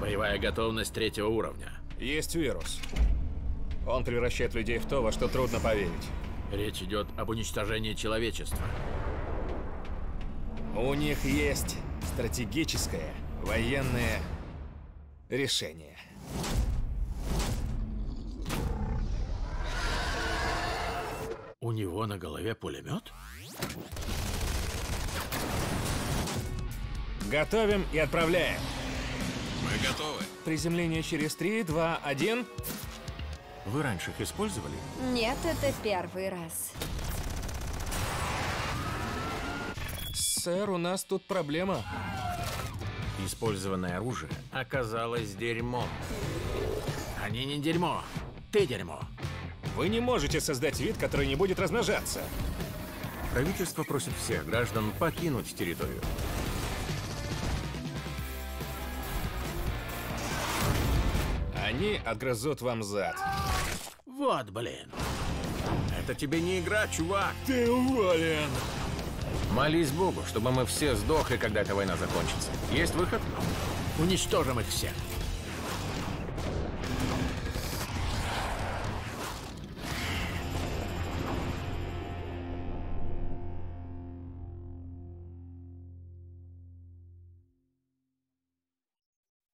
Боевая готовность 3-го уровня. Есть вирус. Он превращает людей в то, во что трудно поверить. Речь идет об уничтожении человечества. У них есть стратегическое военное решение. У него на голове пулемет? Готовим и отправляем. Мы готовы. Приземление через 3, 2, 1. Вы раньше их использовали? Нет, это первый раз. Сэр, у нас тут проблема. Использованное оружие оказалось дерьмом. Они не дерьмо. Ты дерьмо. Вы не можете создать вид, который не будет размножаться. Правительство просит всех граждан покинуть территорию. Они отгрызут вам зад. Вот, блин. Это тебе не игра, чувак. Ты уволен. Молись Богу, чтобы мы все сдохли, когда эта война закончится. Есть выход? Уничтожим их всех.